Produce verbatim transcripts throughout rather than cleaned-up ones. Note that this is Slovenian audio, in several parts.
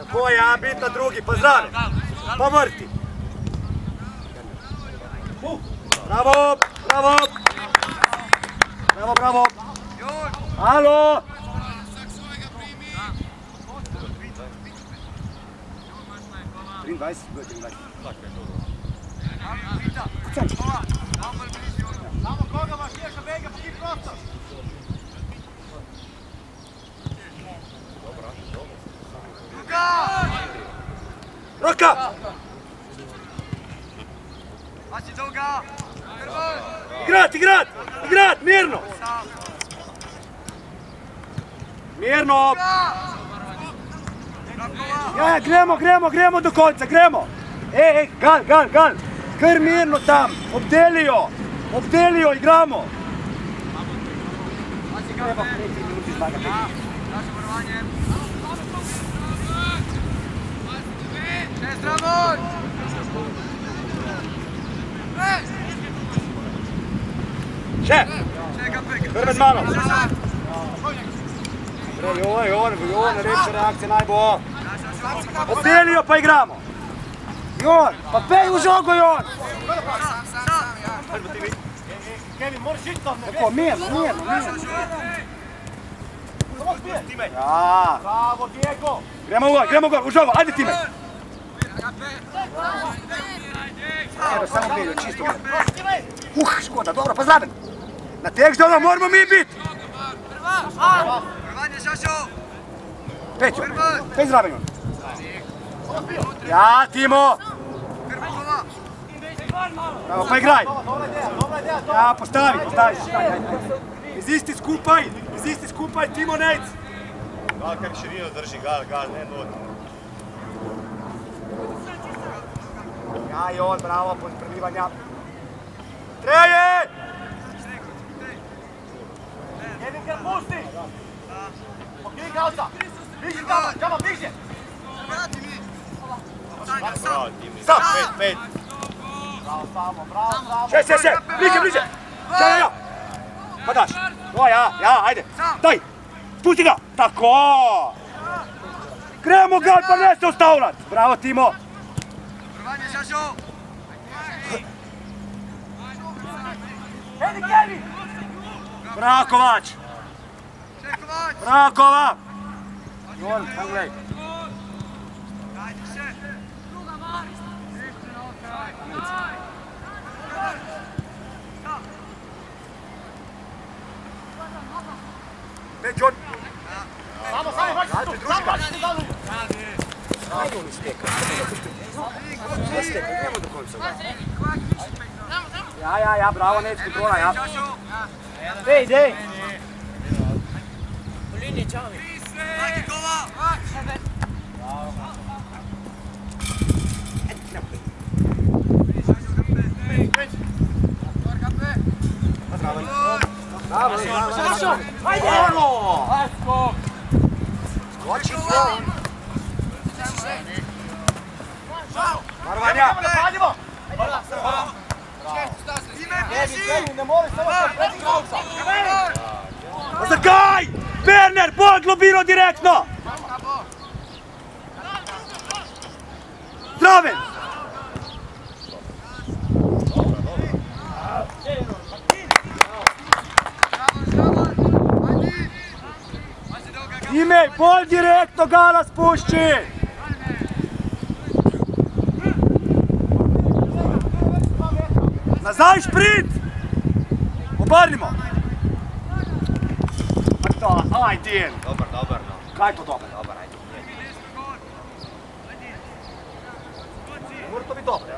Tako ja, biti na drugi, pa zdravi. Pa vrti. Bravo, bravo. Bravo, bravo. Alo. triindvajset, triindvajset. Samo koga mašijaš na bega, pa ti prostor. Roka! Mači dolga! Igrat, igrat! Igrat, mirno! Mirno! Ja, ja, gremo, gremo, gremo do konca, gremo! Ej, ej, gal, gal, gal! Kar mirno tam, obdelijo! Obdelijo, igramo! Treba preti minuti zmagati. Naše varovanje. Šest Ramon! Še! Čekam pek. Prve z mano! Jovan, Jovan, Jovan, najlepša reakcija naj bo! Obdelijo pa igramo! Jovan, pa pej v žogo, Jovan! Kevin, moraš iti tam, ne? Tako, mirno, mirno, mirno. Samo spije. Ja! Bravo, Diego! Gremo u gol, gremo u gol, u žogo, ajde time! Evo, samo beljo, čisto beljo. Uh, škoda, dobro, pa zraven! Na tek žoga moramo mi biti! Prvanje, Šašo! Pećo, pej zraven on. Ja, Timo! Bravo, pa igraj! Ja, postavi, postavi. Izisti skupaj, izisti skupaj, Timo Nejc! Gal, kak širino drži, Gal, Gal, ne not. Ja, i on, bravo, pod prebivanja. Treje! Kevin, ga pusti! Okej, Galca! Bliži, Gama, Gama, bliže! Bravo, Timi, Stop! pet, pet. Bravo, samo, bravo, samo! Še, še, še! Bliže, bliže! Še, ja, ja! Pa daš! O, ja, ja, ajde! Daj! Spusti ga! Tako! Gremo Gal, pa ne se ustavljat! Bravo, Timo! Prvanje, Šašo! Edi, Kevin! Bravo, Kovač! Čekovač! Bravo, Kova! Jon, tam gledaj! Ajde, še! Već on! Samo, samo, hoćeš tu! Samo, hoćeš tu! Ajde on isteka! Ne steka, idemo do konca. Ja, ja, ja, bravo, neći kontrola, ja. Ej, ide! Po liniji, čavi. Ajde, Kova! Bravo, bravo, ajde! Bravo! Ajsko! Skoči to! Marvanja! Radimo! Kevin, ne moraš samo se preti Galca! Pa zakaj? Berner, bol globino direktno! Zdraven! Imej, bol direktno Gala spušči! Nazaj šprint! Obrnimo! Ajde! Dobar, dobar, no. Kaj je to dobro? Dobar, ajde. Mora to biti dobro.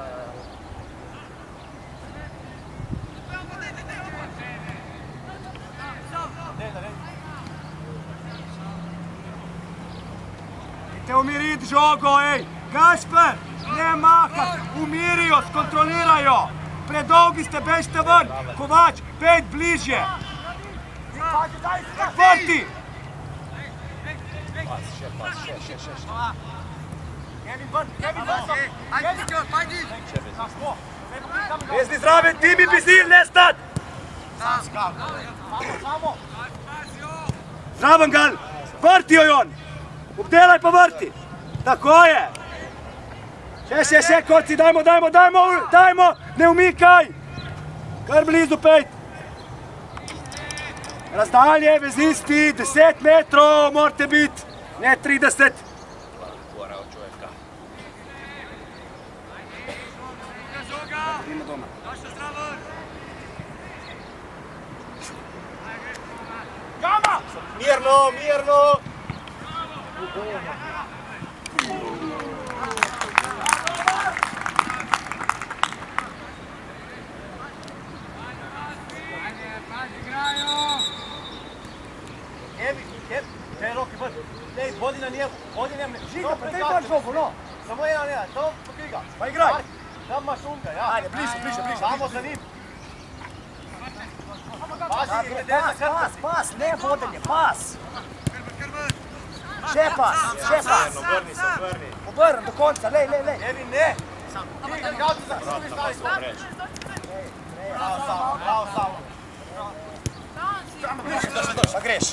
Idite umiriti žogo, ej! Gašper, ne mahat, umirijo, skontrolirajo! Predolgi ste, bežite ven! Kovač, pet bliže! Vrti! Pas, še, pas, še, še, še, še. Kevin, ven, Kevin, ven! Ajde, Nikos, ajde! Vezni zraven, Timi Bizil, ne stat! Samo! Zraven Gal, vrti joj on! Obdelaj pa vrti! Tako je! Še, še, še, korci, dajmo, dajmo, dajmo, dajmo, ne umikaj! Kar blizu pejt! Razdalje, vezisti, deset metrov morate biti, ne trideset. Gora od čovjeka. Idemo doma. Gama! Mirno, mirno! Kevi, Kevi, Kevi, Roki, vrti. Dej, bodi na njemu, bodi njemu. Žiga, pa daj daš žogu, no. Samo jedan, jedan, samo pokri ga. Pa igraj. Tam imaš unga, ja. Ajde, bliže, bliže, bliže. Samo za njim. Pazi, glede na Pas, pas, krpati. pas, ne vodenje, pas. Še pas, še pas. Obrni se, obrni. Obrn do konca, lej, lej, lej. Kevi, ne. Ti ga gauti za krvi stavi Samo svoj. reći. Bravo, Savo, bravo, Savo. Pa greš.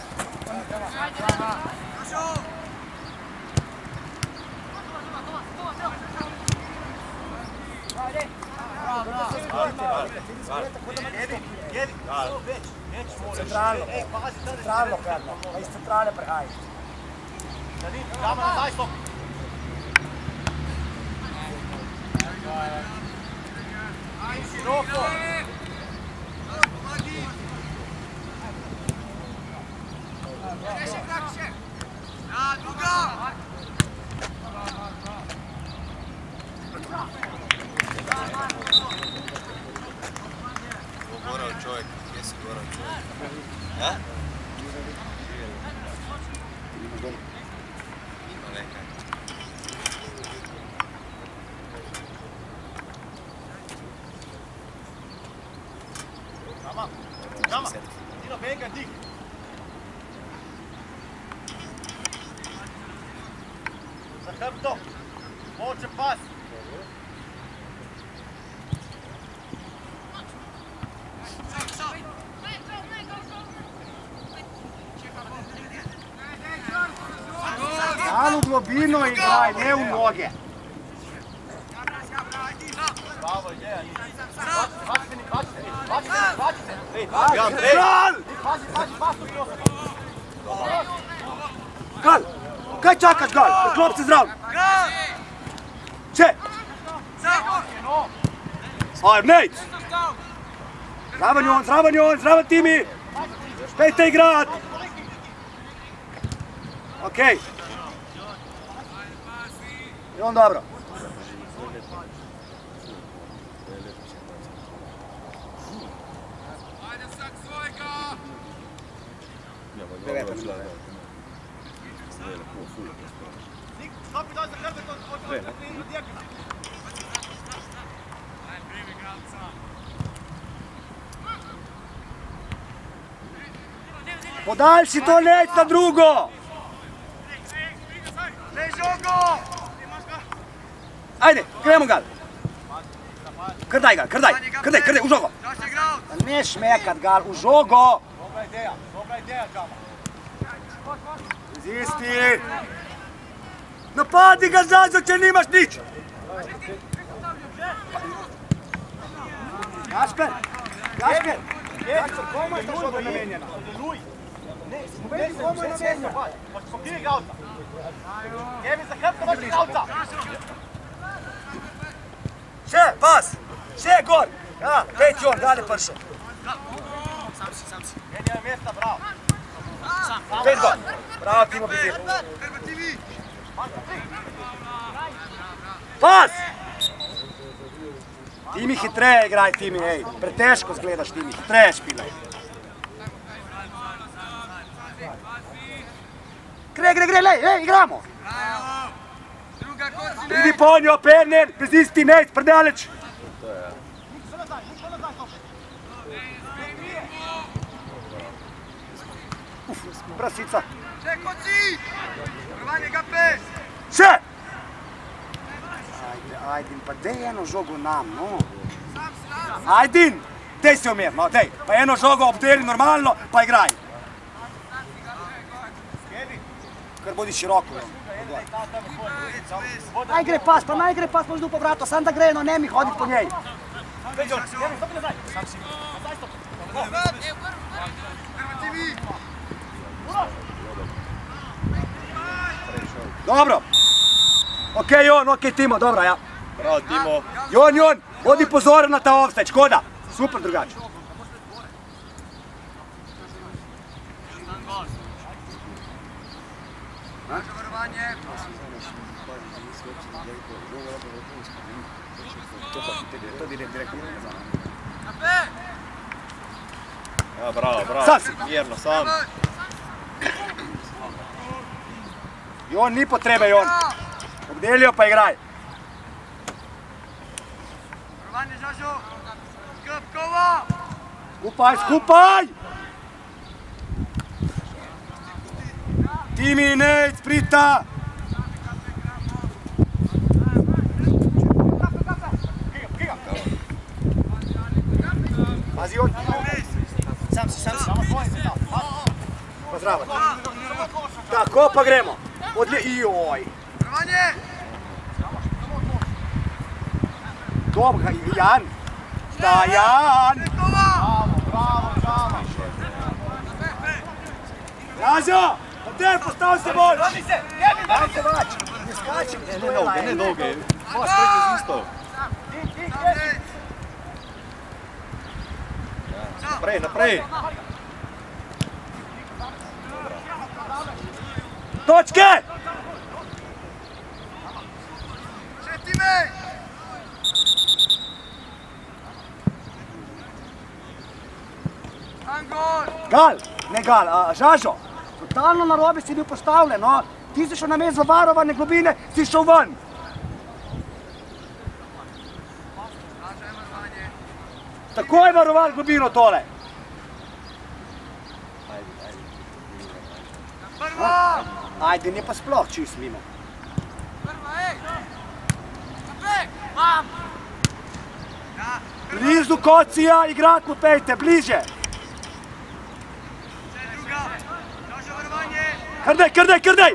Kevi, Kevi, samo već, već moraš. Centralno, Ej, pazi, da ne centralno kradno, pa iz centrale prehaj. za njim, Gama nazaj stopi. Široko. Gora od čovjeka, gdje si gora od čovjeka? Ja? Ima nekaj. Gama, Gama, Dino, venga, dig. Za hrbtom, moće pas. Malo u globino igraj, ne u noge. Bravo, ideja, Nik. Bacite, Nik, bacite, Nik, bacite, Nik, bacite. Ej, Gal, ej! Gal! Nik, pazi, pazi, pas tu kroz. Gal! Kaj čakaš, Gal? Klop se zdrav! Če! No, Ajde, Nejc! Zraven on, zraven on, zraven Timi! Pejte igrat! Okej. I on dobro. Nik, stopi doj za hrbetom, hoće da ti igra dijekima. Podaljši to, Nejc, na drugo! Ne žogo! Ajde, gremo, Gal! Krdaj, Gal, krdaj! Krdaj, krdaj, u žogo! Ne šmekat, Gal, u žogo! Dobra ideja, dobra ideja, Gama. Zisti! Napadi ga, Zazo, če nimaš nič! Gašper! Gašper! Gašper, komu je ta žoga namenjena? Luj! Ne, Ne, komu je namenjena? Hoće pokri gauta. Kevi za hrbetom, hoće gauta. Še, pas! Še, gor! Ja, peti on, dalje pršo. Genija mjesta, bravo. Pet gor! Bravo, Timo Bizir. Pas! Timi hitreje igraj, Timi, ej. Preteško zgledaš, Timi, hitreje špilaj. Gre, gre, gre, lej, ej, igramo! Pridi po njo, Perner, prezisti, Nejc, predaleč! Uf, prasica. Še! Ajde, Ajdin, pa dej eno žogo nam, no. Ajdin, dej se umir, no, dej. Pa eno žogo obdeli normalno, pa igraj. Kevi, kar bodi široko. Naj gre pas, pa naj gre pas, možno po vratu, sam da gre, no ne mi hoditi po njej. Dobro. Okej, Jon, okej, Timo, dobro, ja. Bravo, Timo. Jon, Jon, bodi pozoren na ta offside, škoda. Super drugače. Ja, bravo, bravo. Sam si. Mirno, sam. Jon, ni potrebe, Jon. Obdelijo pa igraj. Skupaj, skupaj! Timi, Nejc, Prita! Pazi, Jon. Sam si, sam si. Pozdravaj. Tako pa gremo. Odlje, joj. Dobro, Jan. Da, Jan. Ražo, Matej, postavi se bolj. Daj se vač. Ne skačim. Ne dolge, ne dolge. Pa spredi z isto. Naprej, naprej. Točke! Gal, ne Gal, a, Žažo, totalno narobe si bil postavljen, no. Ti si šel na mest v varovane globine, si šel ven. Takoj varoval globino tole. Ajde, ne pa sploh čist mimo. Blizu kocija, igrat mu pejte, bliže. Krdej, krdej, krdej!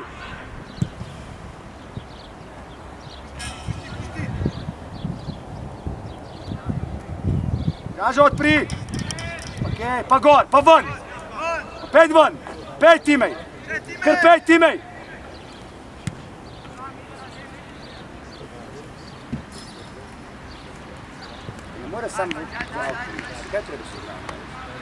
Gažo, odpri! Okej, pa gor, pa ven! Pejt ven! Pejt Timej! Kar pejt Timej! Ne more sam v avtu, kaj treba se igrati?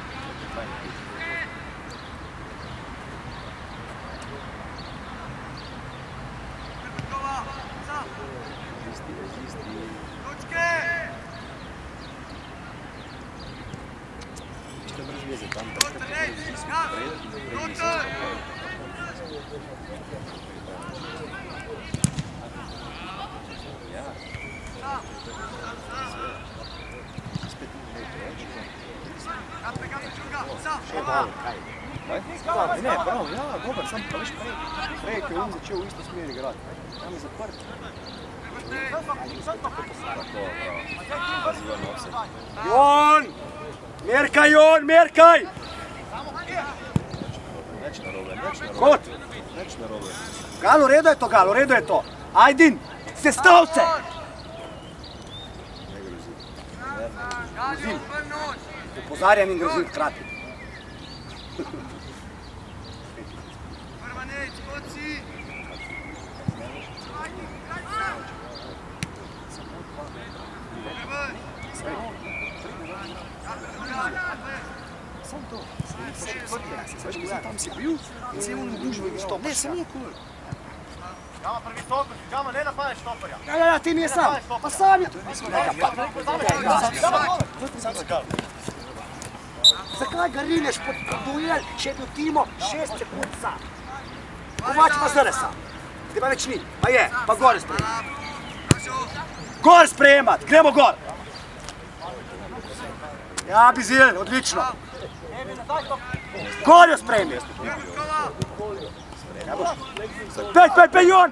Ne, prav, ja, dober, sam pa veš prej. Prej, ko je on začel v isto smer igrati. Tam je zaprt. Jon! Merkaj, Jon, merkaj! Neč narobe, neč narobe. Kot? Neč narobe. Gal, v redu je to, Gal, v redu je to. Ajdin, sestav se! Ne grozi. Grozim. Opozarjam in grozim hkrati. Sam to. Tam si bil in si imel gužvo in štop. Ne, sem je kul. Džama prvi stoper, Džama ne napadeš stoperja. Ja, ja, ja, ti nije sam. Pa sam je. Zakaj ga rineš pod duel, če je bil Timo šest sekund sam? Kovač pa zdaj sam. Te pa več ni. Pa je, pa gore sprejemat. Gor sprejemat, gremo gor. Ja, Bizil, odlično. Gor jo sprejemi. Pej, pej, pej, Jon!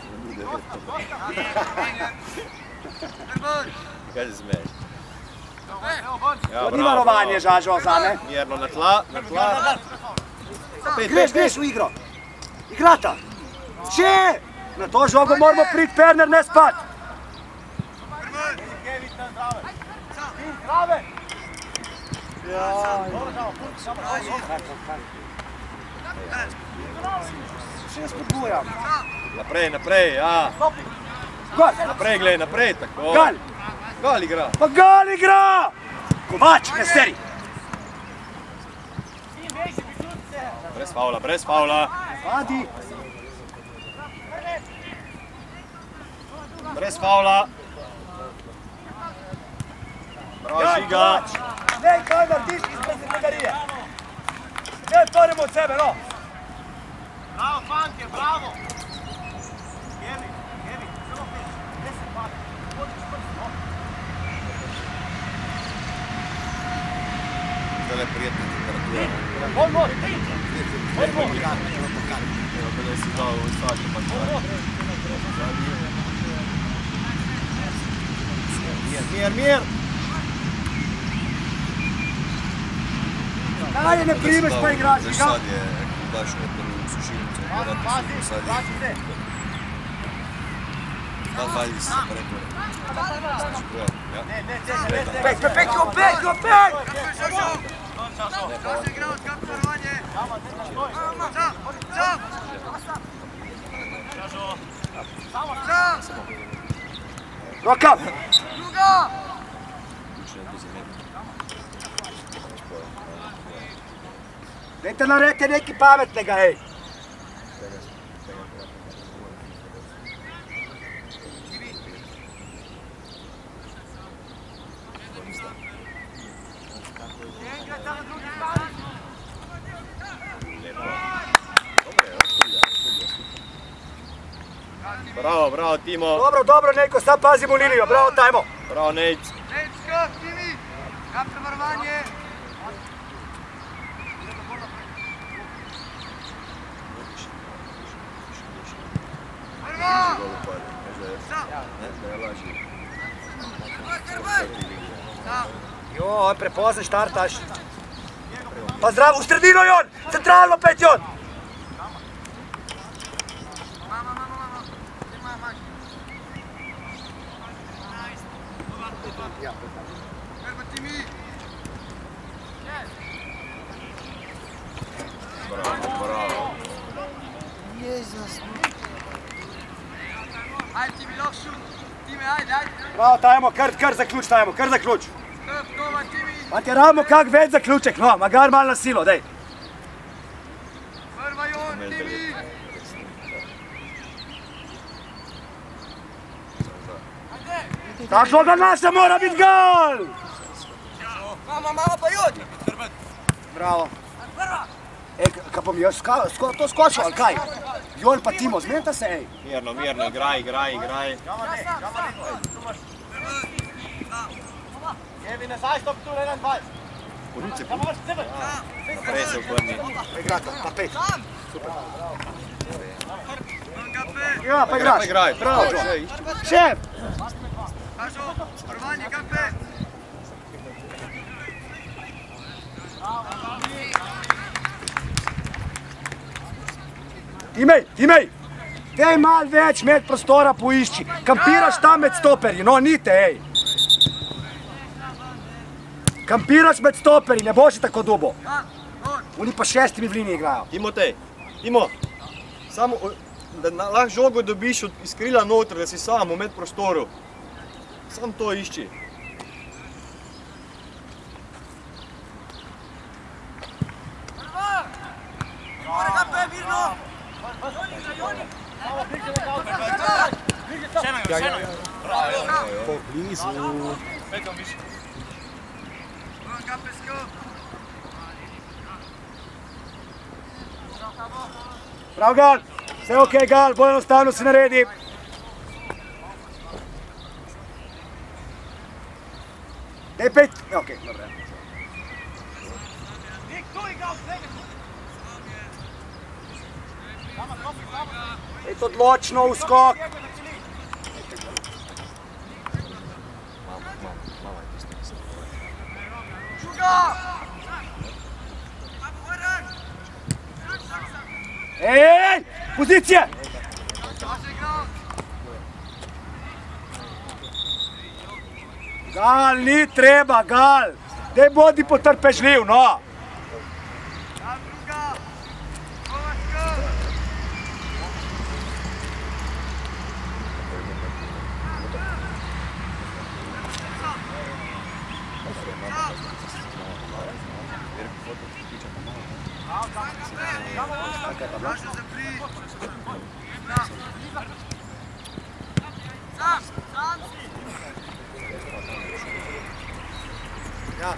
Kaj se smeješ? Ja, To ni varovanje, Žažo, zame. Mirno na tla, na tla. Greš, greš v igro. Igrata. Če! Na to žogo moramo priti, Perner, ne spat. Še spodbujam. Naprej, naprej, ja. Gol! Naprej, glej, naprej, tako. Gal! Gal igra. Pa Gal igra! Kovač, ne steri. Brez faula, brez faula. Vadi. Brez faula. Bravo, Žiga. Ne, kaj narediš izpred sekretarije? Ne, torimo od sebe, no. Bravo, fantje, bravo! Gevi, Gevi, zelo peš, ne se pade, hodiš prst, no. Zdaj je prijetna temperatura. Bol, bol, bol, bol. Evo, kada si dao u stvari, pa kada. Mir, mir, mir! Kaj ne primeš pa igrač, Veš, Žiga? sad je, ako daš nekaj u sušilnicu, vjerojatno Pazi, su sad pazi se. je... Da, valji se preko. Znači, koja, ja. Ne, ne, čekaj, ne, ne. Pek, pek, pek, pek, pek! Roka! Dajte naredite nekaj pametnega, hej! Bravo, bravo, Timo. Dobro, dobro, Nejko, sad pazimo liniju, bravo, tajmo! Bravo, Nejc. Nečko, Timi, kam prevarovanje? Prvo! Ne, da je laži. Jo, prepozno štartaš. Pa zdravo, v sredino, Jon! Centralno, pet, Jon! Bravo, bravo. Ajde, Timi, lahko šut. Timi, ajde, ajde. Bravo, tajmo, kar, kar zaključ, tajmo, kar zaključ. Strp, doma, Timi. Pa ti ravno kak več zaključek, no, magar malo na silo, dej. Prva, Jon, Timi. Ta žoga naša mora biti gol! Mama, mama, pa jodi. Bravo. E, kaj bom jaz ska, sko, to skočil, ali kaj? Jon pa Timo, zmenita se, ej. Mirno, mirno, igraj, igraj, igraj. Gevi, nazaj, stop tu, enaindvajset. Poruce, Ja, moraš sebe. naprej se obrni. Igrata, pa pet. Super. Ja, pa Igraj, igraš. pa igraj. Bravo, Še, Jon. išči. Še! Kažo, varovanje, kape. Timej, Timej! Dej mal več med prostora poišči. Kampiraš tam med stoperji, no nite, ej. Kampiraš med stoperji, ne boš tako dubo. Oni pa šestimi v liniji igrajo. Timotej, Timo, samo o- da na- lahko žogo dobiš od iz krila noter, da si sam v med prostoru. Sam to išči. Prav, Gal. Vse okej, Gal, bolj enostavno se naredi. Dej pet. Ja, okej, dobro. Ej, to odločno v skok. Ej, ej, ej, pozicije! Gal, ni treba, Gal! Dej bodi potrpežljiv, no! Ja.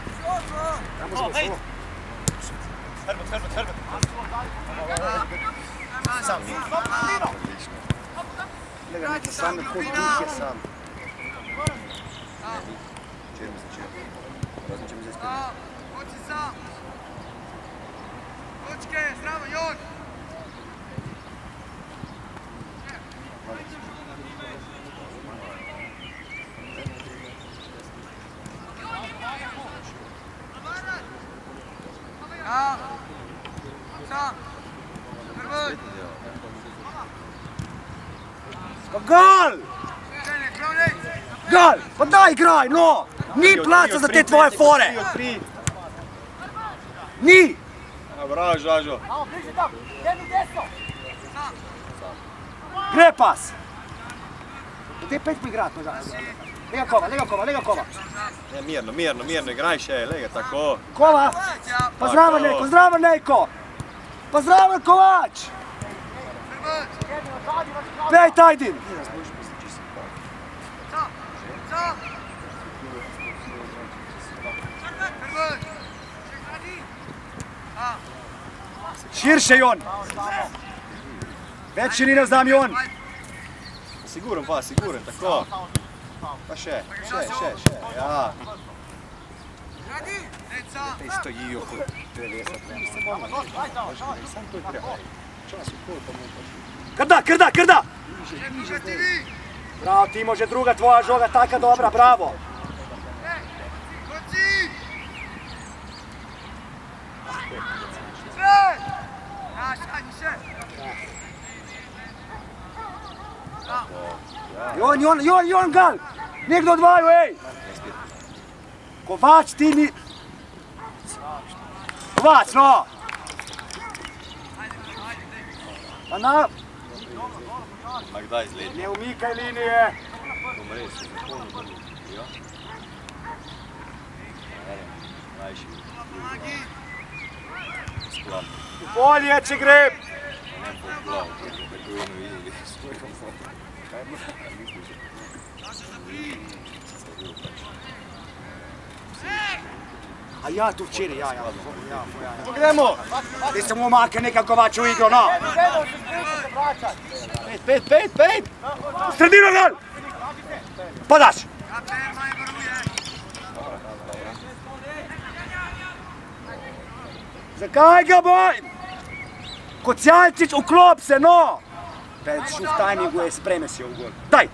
Herbert, Herbert, Herbert. Sam. Lega neki sam, kot duh je sam. Čerim se čerim. Razen če mi zdaj spet. Hoči sam. Točke, zdravo, Jon. Ja. Sam. Herbert. Pa Gal! Gal, pa daj igraj, no! Ni placa za te tvoje fore! Ni! Bravo, Žažo. Gre pas! Daj pet poigrat, no Žažo. Lega kova, lega kova, lega kova. Ne, mirno, mirno, mirno, igraj še, lega, tako. Kova! Pa zdravo Nejko, zdravo Nejko! Pa zdravo Kovač! Pej Tajdin! Širše, Jon! Več širine vzdam, Jon! Siguren pa, siguren, tako. Pa še, še, še, še, ja. Te stojijo kot devetdeset. Sam to je treba. Čas je pol, pa mu pa še. Krda, krda, krda! Bravo, Timo, že druga tvoja žoga, taka dobra, bravo! Jon, Jon, Jon, Jon, Gal! Nekdo odvaju, ej! Kovač, ti ni... Kovač, no! Pa na... Ma kdaj zledi? Ne umikaj linije! Bom res, se zapolno bolj. Ja? Najši. Sklav. V polje, če gre! Ne po glav, tako eno videli. Svoj komfort. Kaj bo? Misliš? A ja, tu včeraj, ja, ja. Gremo! Ti se mu omake nekaj Kovač v igro, no! Pet, pet, pet, pet! V sredino, Gal! Podaš! Zakaj ga boj? Kocijalčič, vklop se, no! Pred šu v tajmingu je, spreme si jo v gol. Daj!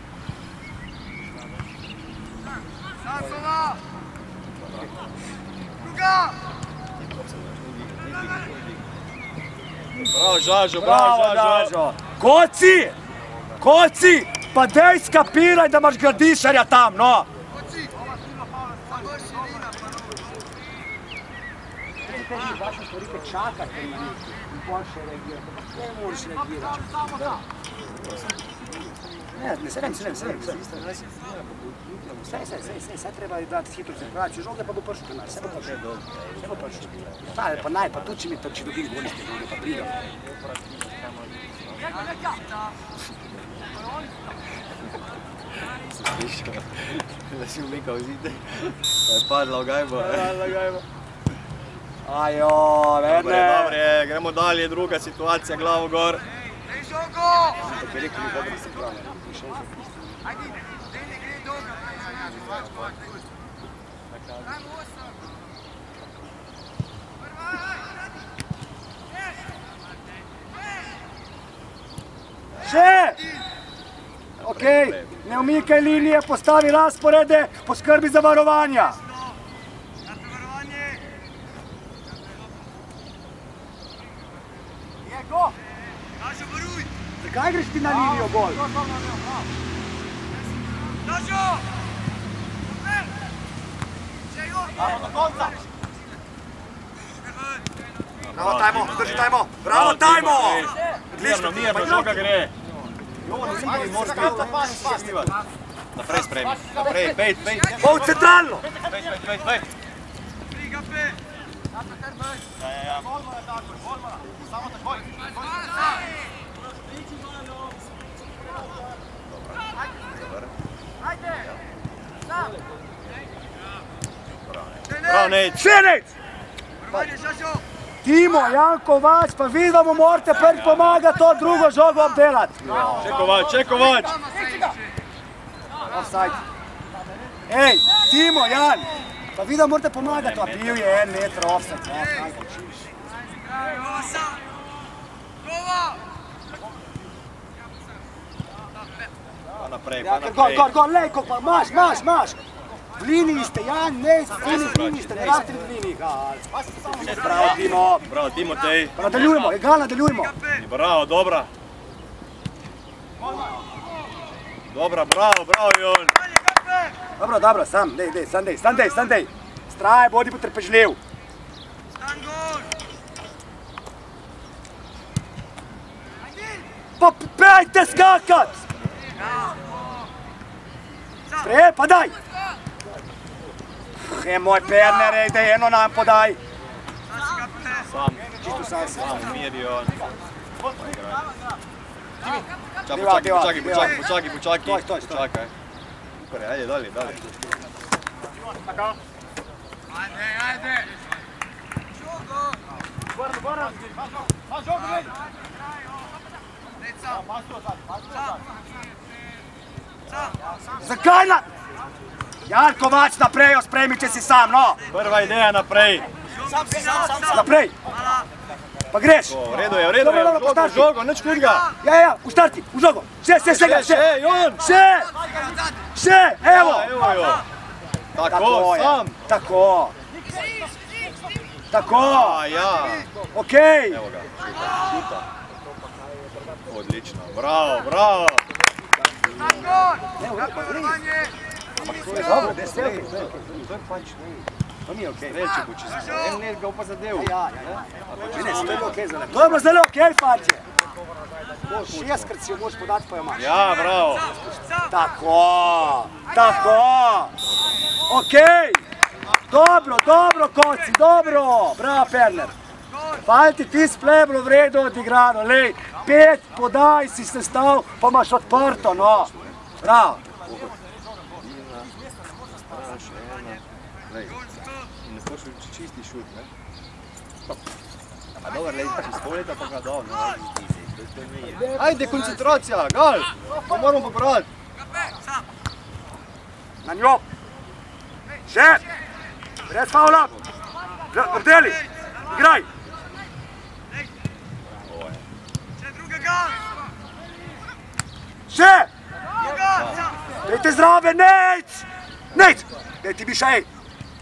Bravo, Žažo, bravo, Žažo! Koci! Koci! Pa dej skapiraj, da imaš Gradišarja tam, no! Vaše stvarike čakate in boljše reagirate, pa ne moraš reagirati. Ne, ne, sedem, sedem, sedem, sedem. Saj, saj, saj, saj, saj treba dati hitro cirkulacijo, žoge pa bo prišel pri nas, saj bo prišel. Saj bo prišel. Ta, pa naj, pa tudi če mi trči dobim goliste, pa pridem. Slišal, da si umikal zide, pa je padla v gajbo. Padla v gajbo. Ajo, vedne. Dobre, dobre, gremo dalje, druga situacija, glavo gor. Dej žogo! Tako je rekel mi dobro, da se pravi. Ajde, dej ne gre dobro. Še! Okej, ne umikaj linije, postavi razporede, poskrbi za varovanja. Zakaj greš ti na linijo gol? Bravo, Tajmo, drži Tajmo! Bravo, Tajmo! Mirno, mirno, žoga gre. Naprej spremi, naprej, pejt, pejt. Bol centralno! Pejt, pejt, pejt, pejt. Bravo, Nejc. Še Nejc! Timo, Jan Kovač, pa vi da mu morate prvi pomagati to drugo žogo obdelati. Še Kovač, še Kovač. Offside. Ej, Timo, Jan, pa vi da morate pomagati, a bil je en meter offside. Pa naprej, Ja, pa ker gol, naprej. gol, gol, lej, pa maš, maš, maš. V liniji ste, Jan, Nejc, v liniji, v liniji ste, ne rasti v liniji. Bravo, Timo. Bravo, Timotej. Pa nadaljujemo, egal, nadaljujemo. Bravo, dobra. Dobra, bravo, bravo, Jon. Dobro, dobro, sam, dej, dej, sam dej, sam dej, sam dej. Straj, bodi potrpežljiv. Pa pejte skakat! Sprej, pa daj! He, moj Perner, ej, dej, eno nam podaj. Sam, Čisto sam se. sam, umiri, Jon. Čakaj, Deva, počakaj, deva, počakaj, deva. počakaj, počakaj, počakaj. Stoj, stoj, stoj. Počakaj. Super, ajde, dalje, dalje. Zakaj na... Jan Kovač, naprej, ospremi, če si sam, no. Prva ideja naprej. Naprej. Pa greš. O, v redu je, v redu je. Dobro, dobro, Žogo, postarti. žogo, nič hudega. Ja, ja, v štarti, v žogo. Še, še, še, še, Še, Jon. še, še, evo. Ja, evo jo. Tako, Tako je, sam. tako. Tako, A, ja. okej. Evo ga, šuta, šuta. Odlično, bravo, bravo. Dobro, deset. To ni okej. Reči bo čez en net ga pa zadev. Ja, ja, ja. Ne, ne, to je okej zelo. To je bilo zelo okej, fantje. Šestkrat si jo moraš podati, pa jo imaš. Ja, bravo. Tako, tako. Okej. Dobro, dobro, koci, dobro. Bravo, Perner. Fanti, ti sple je bilo v redu odigrano. Lej, pet podaj si se stal, pa imaš odprto, no. Bravo. Lej, ne boš čisti šut, ne? A dober, lej, čez pol leta pa ga dal, ne? Ajde, koncentracija, gal! To moramo pobrati. Na njo. Še. Brez faula. Obdeli. Igraj. Še. Dajte zdrave, Nejc. Nejc. Daj ti bi še ej.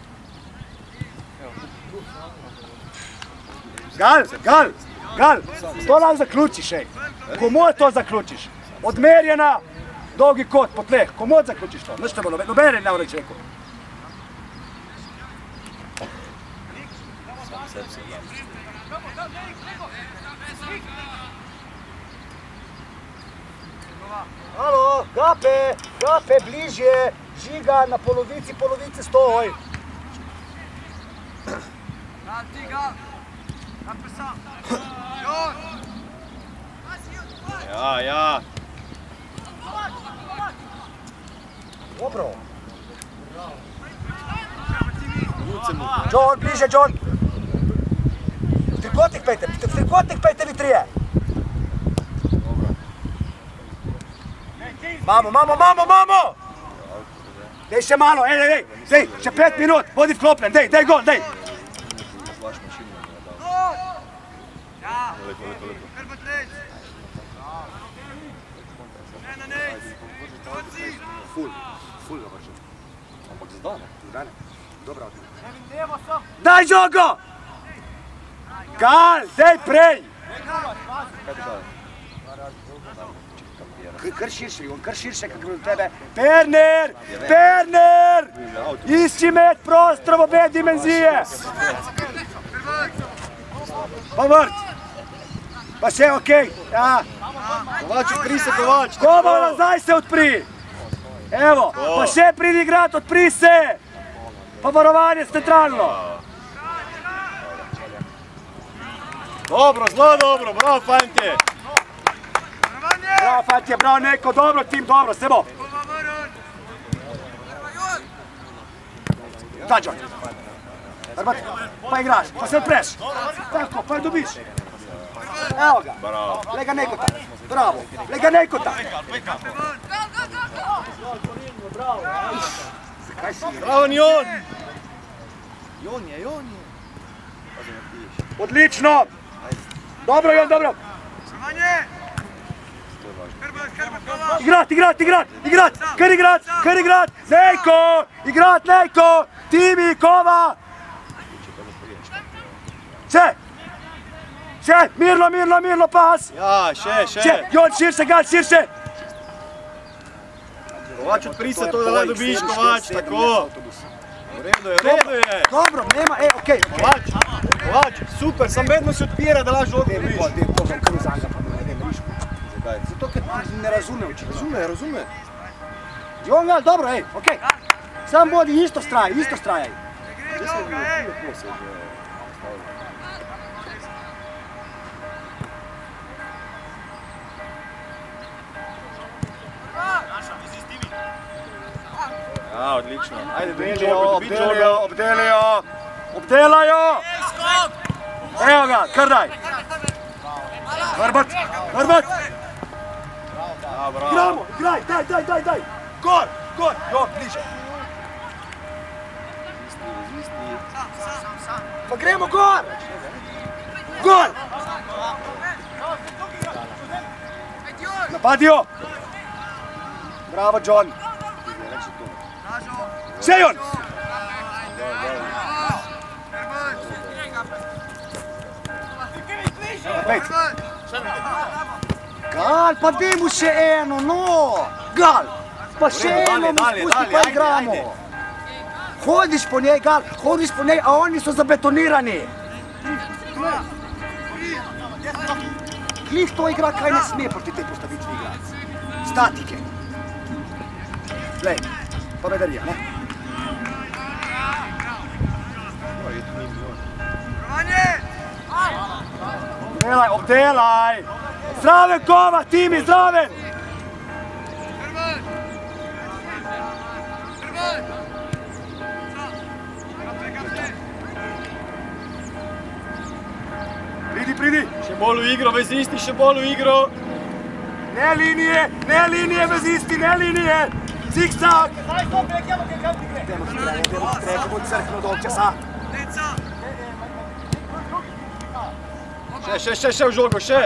Gal, gal, gal. To lahko zaključiš, ej. Komod to zaključiš. Odmerjena, dolgi kot po tleh. Komod zaključiš to. Nič te bo noben ne reči rekel. Halo, gape, gape, bližje, žiga na polovici, polovici stoj. Ja, ja. Dobro. Rucemo. John, bliže, John. V trikotnik pejte, v trikotnik pejte vi trije. Mamo, mamo, mamo, mamo! Dej še malo, ej, ej, ej, dej, še pet minut, bodi vklopljen, dej, dej gol, dej. Vaš mašina mi je dal. Lepo, lepo, lepo. Ful, ful ga vršim. Ampak zdaj ne. Zdaj ne, dobra odmena. Daj žogo! Gal, dej prej! Kar širše, on kar širše, kako do tebe. Perner! Perner! Išči med prostor v obe dimenzije. Pa vrt. Pa še okej. Ja. Kovač, odpri se, Kovač. Kova, nazaj se odpri. Evo, pa še pridi igrat, odpri se. Pa varovanje centralno. Dobro, zelo dobro, bravo fantje. Bravo fantje, bravo neko, dobro tim, dobro, sebo. Da, John. Pa igraš, pa se odpreš. Tako, pa dobiš. Evo ga. Lega neko tam. Bravo. Lega neko tam. Zakaj si? Bravo, Jon. Jon je, Jon je. Odlično. Dobro, Jon, dobro. Igrat, igrat, igrat, igrat. Kar igrat, kar igrat. Nejko, igrat, Nejko. Timi, Kova. Še. Še, mirno, mirno, mirno, pas. Ja, še, še. Še, Jon, širše, gal, širše. Kovač, odpri se to, da ne dobiš, Kovač, tako. V redu je, v redu je. Dobro, nema, ej, okej. Kovač, Kovač, super, sam vedno se odpira, da laž žogo dobiš. Dej, dej, to sem kar vzanga, pa ne vem, viš. Zakaj? Zato, ker ne razume oči. Razume, razume. Jon, gal, dobro, ej, okej. Sam bodi isto straj, isto strajaj. Ja, odlično. Ajde, dobi Obdelijo, žogo, dobi obdelijo, žogo. obdelijo. Obdelajo. Evo ga, kar daj. Hrbet, hrbet. Ja, bravo. Igramo, igraj, daj, daj, daj, daj. Gor, gor, Jon, bliže. Pa gremo gor. Gor. Napadijo. Bravo, John. Še, Jon. Pet. Gal, pa daj mu še eno, no. Gal, pa še eno mu spusti, pa igramo. Hodiš po njej, Gal, hodiš po njej, a oni so zabetonirani. Klih to igra, kaj ne sme proti tej postavitvi igrati. Statike. Glej, pa vedarija, ne? Obdelaj, obdelaj! Zdraven, Kova, Timi, zdraven! Pridi, pridi! Še bolj v igro, vezisti, še bolj v igro. Ne linije, ne linije, vezisti, ne linije! Zig-zag! Demo hitreje, demo hitreje, če bo crkno dolg časa. Še, še, še, še v žogo, še.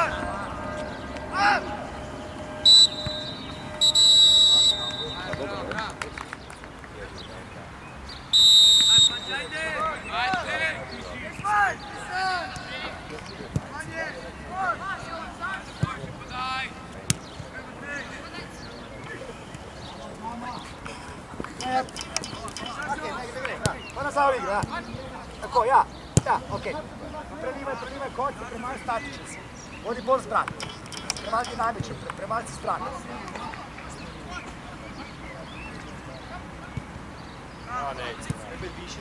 Pa nazaj v igro, ja. Tako, ja, ja, okej. Prelivaj, prelivaj konci, premalj statični si. Bodi bolj zbran. Premalj dinamični, premalj si stran. Ja, ne, ne bi više.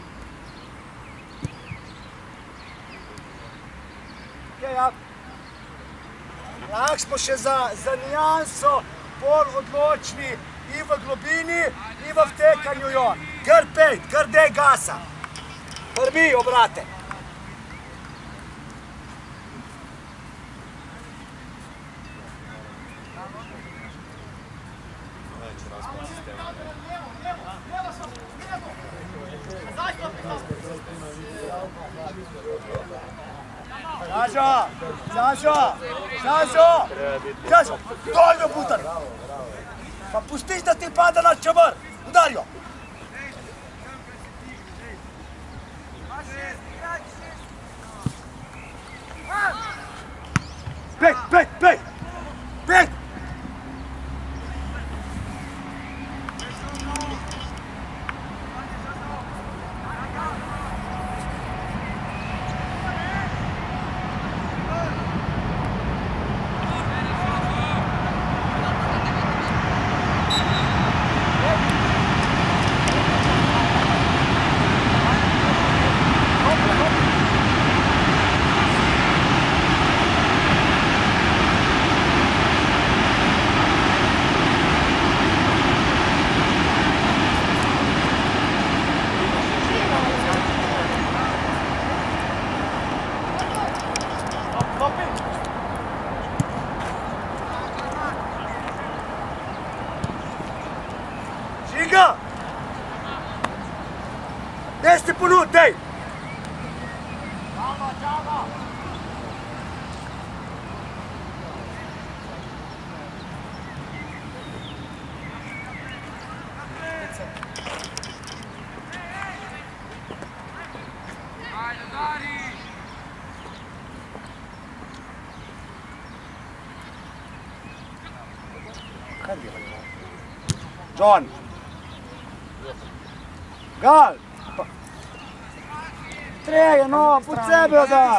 Okej, ja. Lahko smo še za, za nijanso bolj odločni i v globini, i v vtekanju, Jon. Kar pejt, kar dej gasa. Prvi obrate. Sašo, Sašo, Sašo, Sašo, doljno putar. Pa pustiš da ti pada na čemer, udarijo. John! Gal! Treje, no, pod sebe odaj!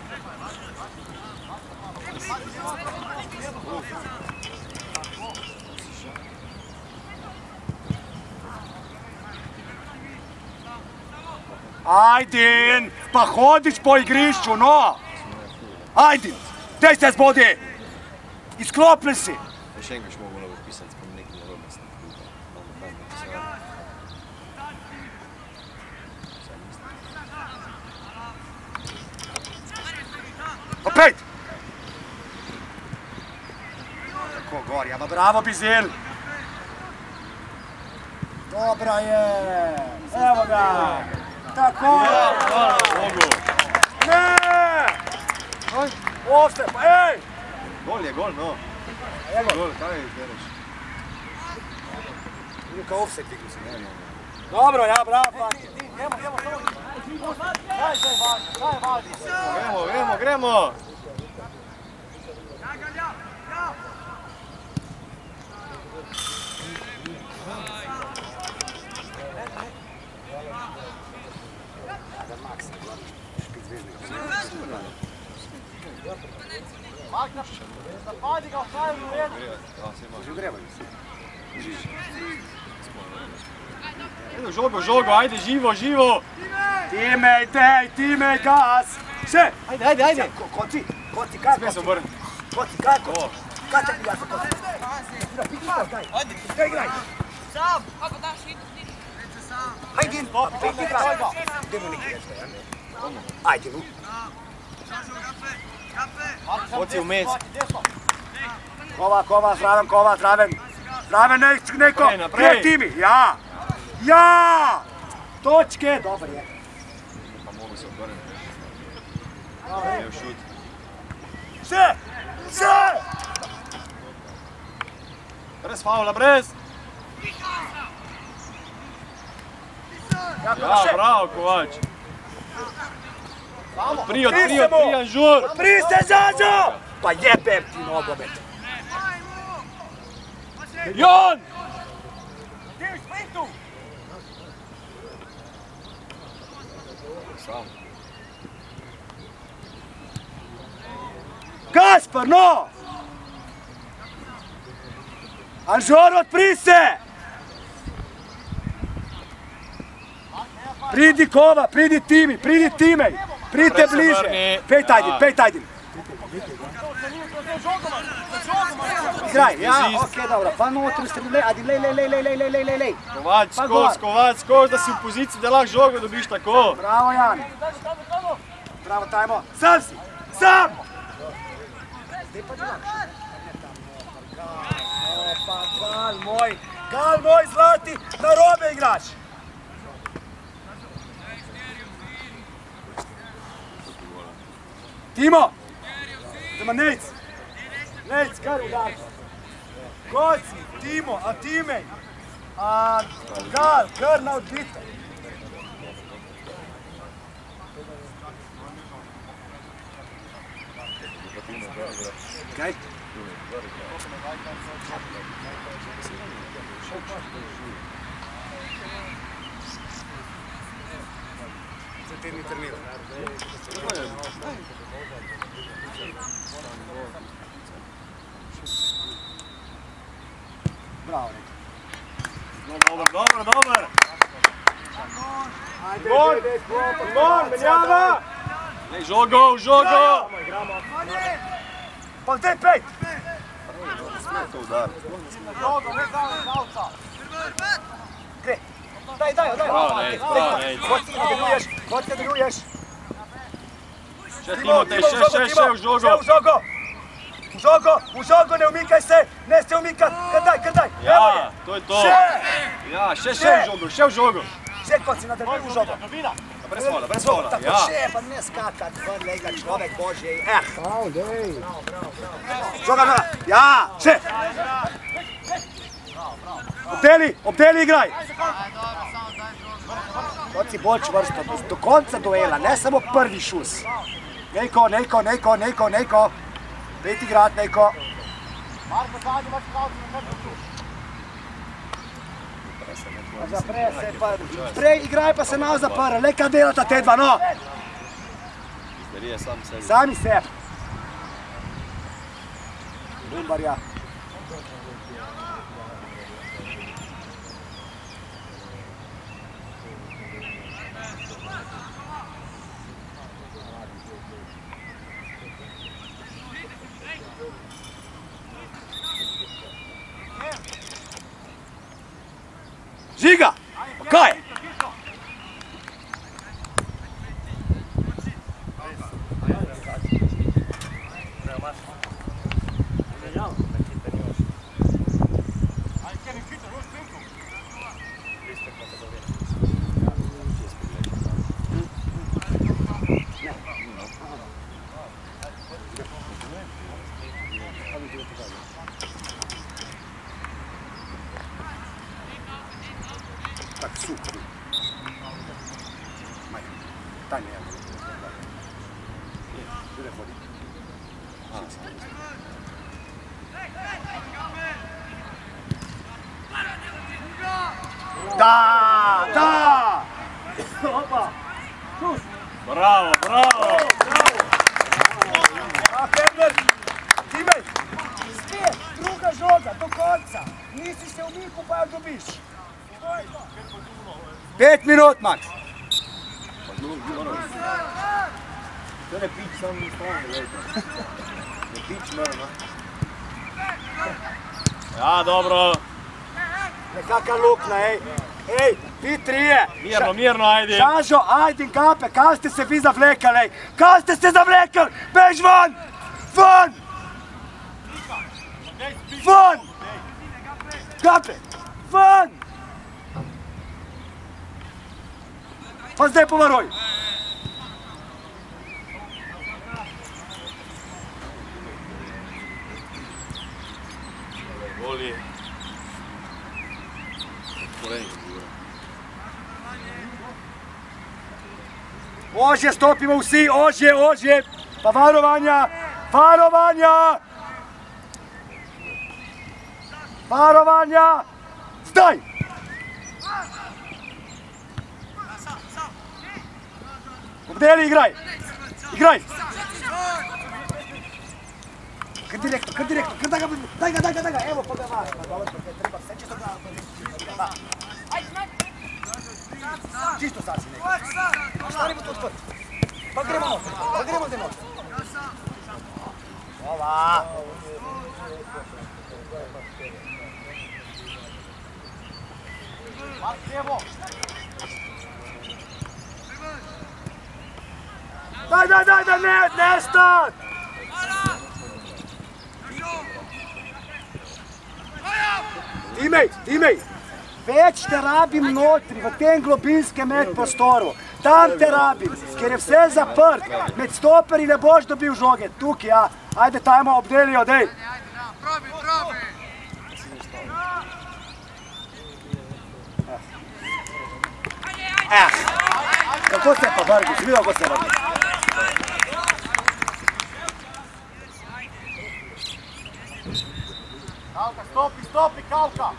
Ajdin, pa hodiš po igrišču, no! Ajdin, dej se zbodi! Izklopli si! Še enkrat še mogo bilo pisati, pa nekaj narobe. Opet! Tako gorja, pa bravo Bizel! Dobra je! Evo ga! Tako! Hvala Bogu! Ne! Ovse, pa ej! Gol je gol, no. Gol, kaj bereš? Neka ovse digli se, ne? Dobro, ja, bravo, Franki. Gremo, gremo, gremo. Daj, daj, Valdi, daj, Valdi. Gremo, gremo, gremo! Zapadi ga, vsaj v redu. Že gremo. Edo, žogo, žogo, ajde, živo, živo! Timej, tej, timej, gas! Še! Ajde, ajde, ajde! Koci, koci, kaj Smije se obrniti. Koci, kaj koci? Kaj čak mi ja se koci? Daj, daj, igraj! Sam! Kako daš vidu? Hajde, pet igraj! Idemo neki nešto, ja? Ajde, nu! Oci vmes. Kova, kova, zraven, kova, zraven! Zraven neko! Naprej, naprej. Gdje timi? Ja! Ja! Točke! Dobar je. Pa mogu se obrniti. Evo šut. Še! Še! Brez faula, brez! Ja, bravo, Kovač. Odpri, odpri, odpri, Anžur! Odpri se, Žažo! Pa jebem ti nogomet! Jon! Gaspar, no! Anžor, odpri se! Pridi Kova, pridi Timi, pridi Timej! Pridite bliže! Pet ajdin, pet ajdin! Igraj, ja, okej, dobro, pa notri u sredini, ajde, lej, lej, lej, lej, lej, lej, lej, lej, lej! Kovač, skoz, Kovač, skoz, da si v poziciji, da lahko žogo dobiš tako! Bravo, Jan! Bravo, Tajmo! Sam si! Sam! Zdaj pa ti lakše. Opa, gal moj! Gal moj, zlati! Na robe igraš! Timo! Zdaj Nejc! Nejc, kar udar! Koci, Timo, a Timej! A Gal, kar na odbite! Kaj? Zdaj te ni treniral. Bravo, Nek. Dobro, dobro, dobro! Ajde, ajde, Gon, menjava! Lej, žogo, žogo! Pa zdaj pet! To udar. Žogo, ne dam zavca. Gre! Daj, daj, daj! Bravo, Nejc, bravo, Nejc. Hoci nadaljuješ, hoci nadaljuješ! Še Timotej, še, še, še v žogo! Še v žogo! V žogo, v žogo, ne umikaj se! Ne se umikaj! Kar daj, kar daj! Evo je! Ja, to je to! Še! Ja, še, še v žogo, še v žogo! Še kot si nadaljuj v žogo! Brez fola, brez fola, Tako ja! še, pa ne skakat, ven, lej ga človek božji, eh! Žoga, žoga, ja, še! Obdeli, obdeli igraj! Hoci bolj čvrsto, do, do konca duela, ne samo prvi šus. Nejko, Nejko, Nejko, Nejko, Nejko. Pet igrat, Nejko. Marko, zadnji imaš pravci, na kaj tu? Zapre se pa, prej igraj pa se malo zaprl, le kaj delata te dva, no? Izderije sam sebi. Sami sebi. Bumbarja. Žiga! Pa kaj? Tak, super. Majka, taj ne javno. Gdje hodi? Da, da! Opa! Bravo, bravo! A, Ferner! Timej! Spet, druga žoga, do konca! Nisi se umiku, pa jo dobiš! Pet minut, Max! To ne pić samo ni strane, gledajte. Ne pić mora, ja, dobro. Nekaka lukna, ej! Ej, vi trije! Mirno, mirno, ajde. Žažo, Ajdin, Kape, kaj ste se vi zavlekali, ej? Kaj ste se zavlekali? Bež van! Van! Van! Kape! Van! Pa zdaj povaruj! Voli. Ožje, stopimo vsi, ožje, ožje! Pa varovanja! Varovanja! Varovanja! Zdaj! Obdeli, igraj! Igraj! Kar direktno, kar direktno, kar daj ga, daj ga, daj ga, daj ga, evo pa ga vaš, pa dobro, pa treba vse čisto glavo. Čisto sad si nekaj. Stavimo to odprt. Pa gremo noter, pa gremo zdaj noter. Ova! Mark, lijevo! Daj, daj, daj, daj, ne, ne stat! Timej, Timej! Več te rabim notri, v tem globinskem medprostoru. Tam te rabim, ker je vse zaprt. Med stoperi ne boš dobil žoge. Tukaj, ja. Ajde, tajmo, obdelijo, dej. Probi, probi! Eh, kako se pa vrgi, si videl, kako se vrgi. Kalka, stopi, stopi, Kalka!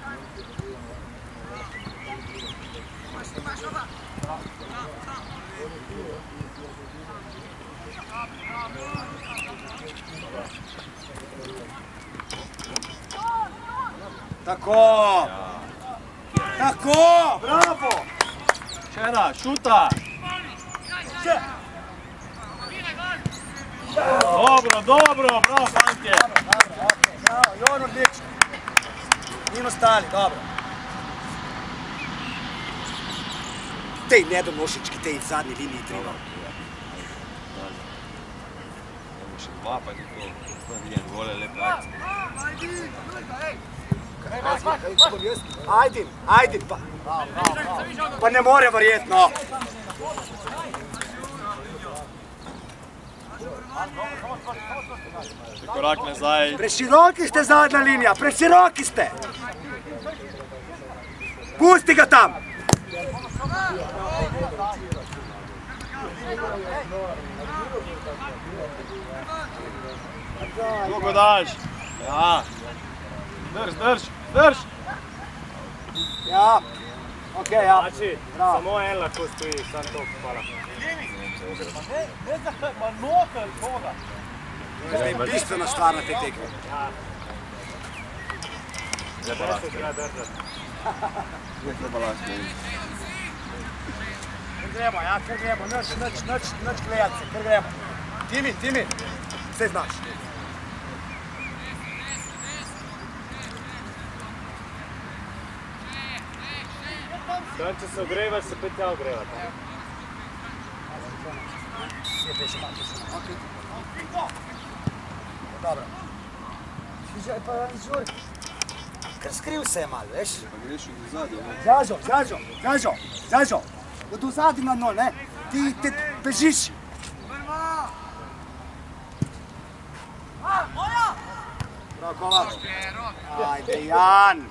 Tako! Tako! Bravo! Čera, šuta! Dobro, dobro, bravo, Franke! Bravo, Jon, odlično. Nimo stali, dobro. Tej nedonošički, tej zadnji liniji treba. Še dva pa je to, sto vidim gole, lepe akcije. Ajdin, Ajdin, pa... Pa ne more verjetno. Še korak nazaj. Preširoki ste zadnja linija, preširoki ste. Pusti ga tam. Koliko daš? Ja. Drž, drž, drž. Ja, okej, ja. Znači, Bravo. samo en lahko stoji, sam to, hvala. Ne, ne zakaj, ma noter koga. To je zdaj bistvena stvar na te tekme. Lepo Ne se lahko. treba držati. Lepo lahko. Kar gremo, ja, kar gremo, nič, nič, nič, nič gledati se, kar gremo. Timi, Timi, vse znaš. Tam, če se ogrevaš, se pet tja ogrevati. Dobro. Sviđaj pa Žuri. Kar skriv se je malo, veš? Pa greš v zadnjo. Zažo, zažo, zažo, zažo. Od vzadi na dno, ne? Ti te bežiš. Bravo, Kovač. Ajde, Jan.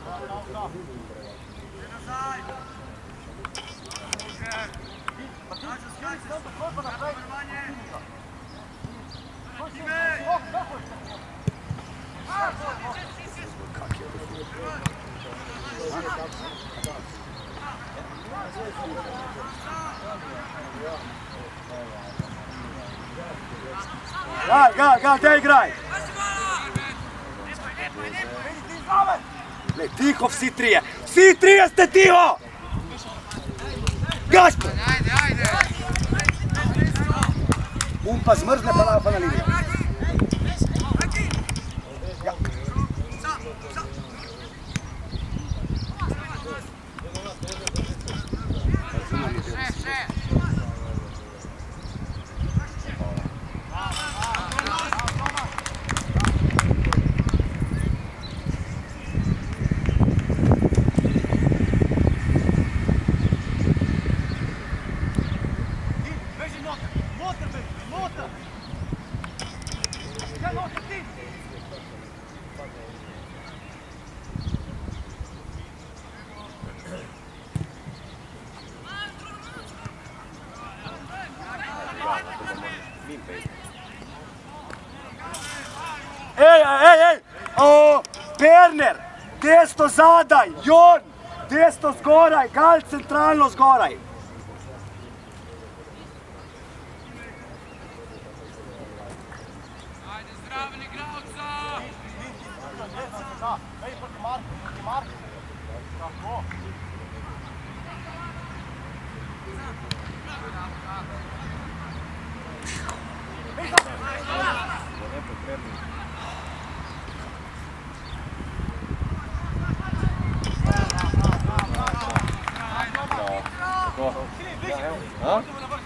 Gal, gal, gal, daj igraj. Ne, tiho vsi trije. Vsi trije ste tiho! Gašpro! Ajde, ajde. Um pa zmrzne pa na, pa na linijo. Ja. Še, še. Beži noter, noter beži, noter. Ja, noter, ti. Ej, ej, ej! O, Berner! Desno zadaj! Jon! Desno zgoraj! Gal centralno zgoraj! Ajde, zdraven igralca. Beži proti Marku, proti Marku. Tako. A?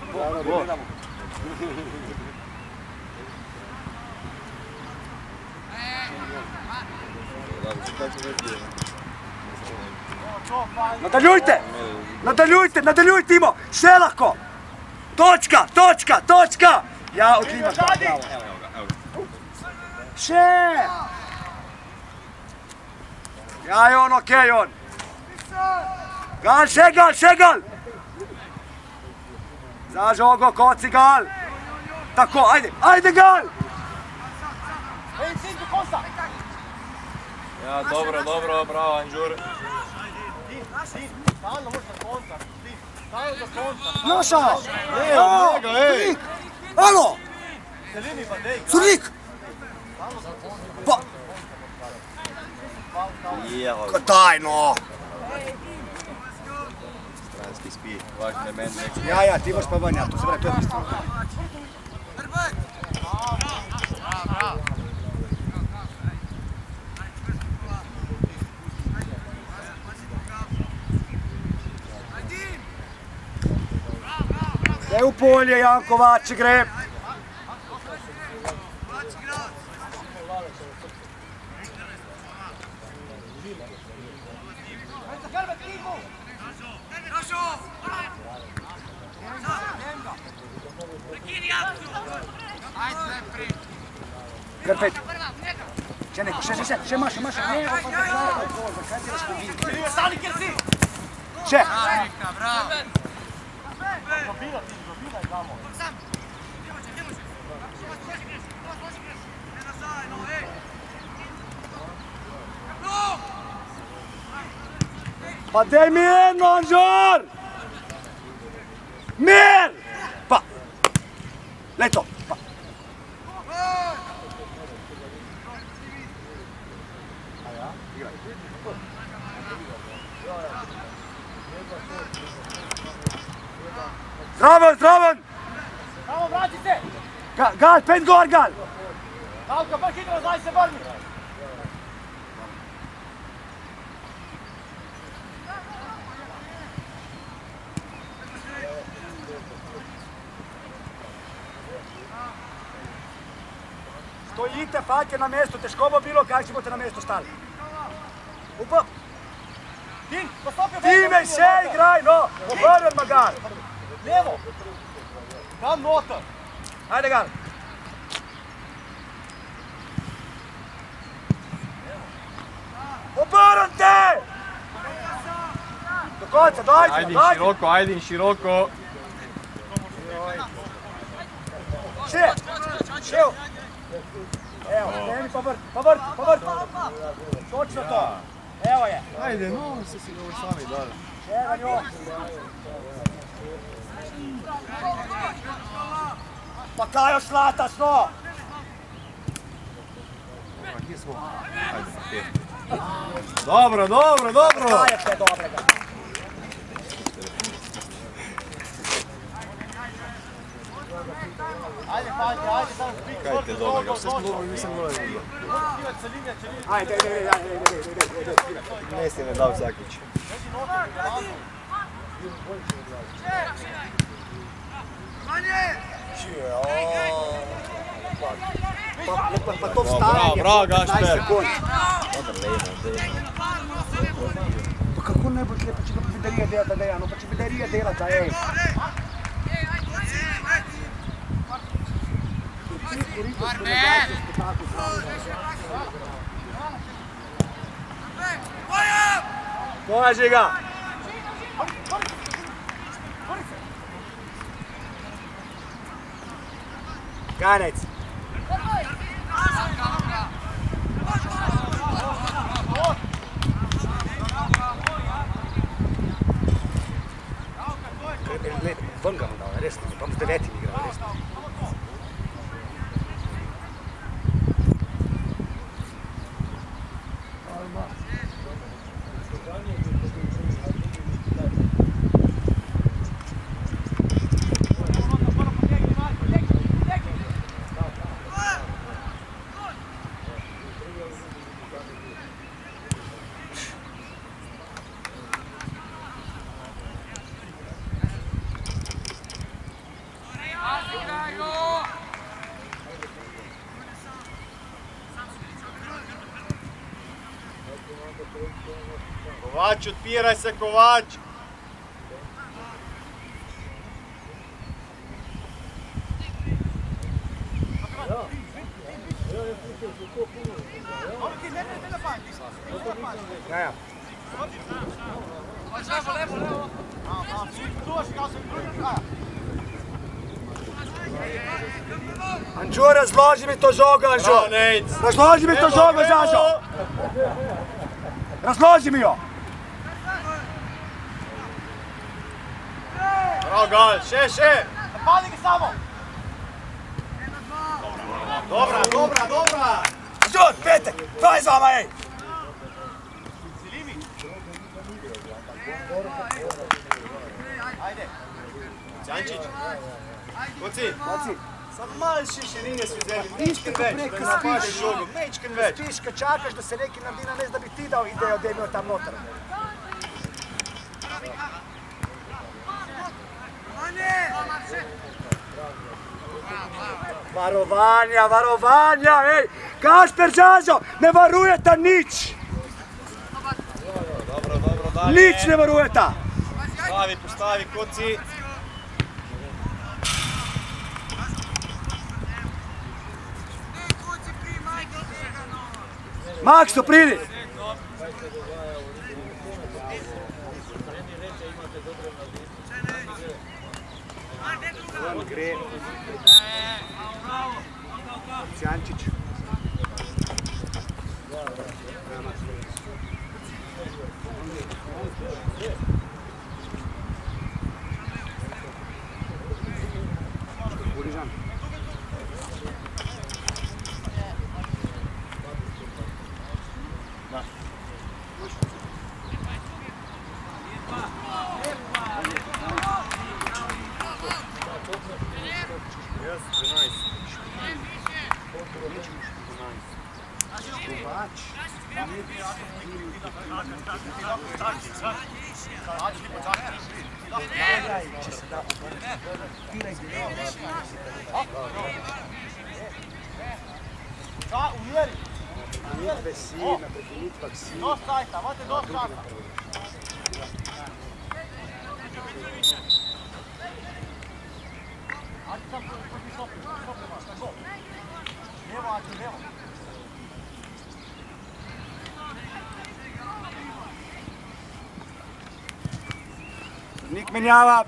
Nadaljujte! Nadaljujte, nadaljujte, Timo! Še lahko! Točka, točka, točka! Ja, odlimaš, bravo. Še! Ja, Jon, okej, Jon. Gal, še gal, še gal! Za žogo, koci gal! Tako, ajde, ajde gal! Ej, sin do konca. Ja, dobro, dobro, bravo, Anžur. Ti, stalno moraš do konca. Ti, stalno do konca. Naša! Ej, od njega, ej! Sodnik! Alo! Selini pa dej. Sodnik! Pa, Jeho, daj no! stranski spi. Važno je meni nekaj. Ja, ja, ti boš pa ven, ja, to se pravi, to je bistveno. Zdaj v polje, Jankovač, gre. Krpet. Še neko, še, še, še, še Maša, Maša. Ne, opa, zakaj, zakaj ti raš povinki? Stani, kjer si. Še. Bravo. Zabila ti, zabila je tamo. Pa daj mi jedno, Anžor! Mir! Pa! Leto! Pa! Zdraven, zdraven! Tamo, vrati se! Ga, gal, pet gor, gal! Nalka, pa hitro nazaj se vrni! Stojite, fake na mestu, težko bo bilo, kaj če boste na mestu stali. Upam! Din, postopi! Time še igraj, no! Obrnem Magar! Levo! Tam noter! Ajde, gal! Obrnem te! Do konca, dojte, Ajde in dojte! široko, ajde in široko. Še! Še! Evo, kreni pa vrt, pa vrt, pa vrt! Točno to! Evo je! Ajde, no, se si ga sami dali. Še ga njo! Pa kaj još lataš, no? Kje smo? Ajde, okej. Dobro, dobro, dobro! Kaj je še dobrega? Ajde, fajte, ajde, sam spik, Kaj te dobrega? Vse smo dobro, nisem morali vidjeti. Ajde, ajde, ajde, ajde, ajde, ajde. Ne si ne dal vsakič. Pa, pa, pa to Bravo, vstajanje, bravo, Gašper. petnajst sekund. Dobro, levo, levo. Pa kako ne bo tle, pa če ga Vidarija dela, da deja, no pa če Vidarija dela, da ej. Považi ga! Ganec! Ven ga mu dal, resno, tam z devetim igra, resno. Kovač, odpiraj se, Kovač! Ja, ja. Anžo, razloži mi to žogo, Anžo! Bravo, Nejc! Razloži mi to žogo, Žažo! Razloži mi jo! Bravo, Gal, še, še! Napadi ga samo! Dobra, dobra, dobra! Anžo, petek, to je z vama, ej! Ajde! Cančić! Koci! Koci! Sad malo šiše linije su vzeli, Viš mečken kako več, preko da napadaš spiš. žogu, mečken več! Spiš, kad čakaš da se neki naredi na mes da bi ti dao ideju da je bio tam notar. Varovanja, varovanja, ej! Kašper, Žažo, ne varujeta nič! Dobro, dobro, dalje! Nič ne varujeta! Postavi, postavi, Koci! Makso, pridi! Gre. Cijančić. Burižan. Da. Yes, nice. Kovač. Gledaj, če se da obrti. Tiraj gledaj. Da, umjeri. Prekinitve si, na prekinitvah si. Dost sajta, imate dost časa. Ajde sam proti šopi, šopi vas, tako. Lijevo, ajde, lijevo. Nik menjava.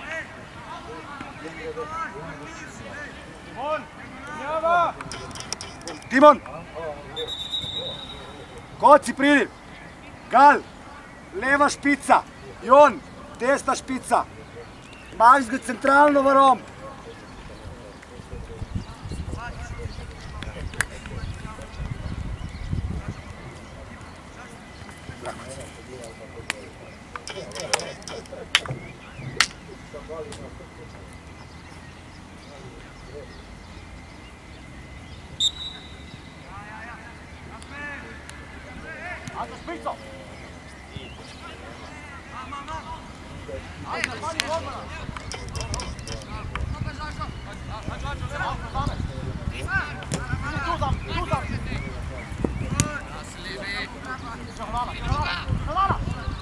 Timon, menjava. Timon. Koci priliv. Gal. Leva špica. Jon. Desna špica. Imaš ga centralno varom. Ajde, špico. Ajde, mani odmana. Tu sam, tu sam. Šahlana, šahlana, šahlana.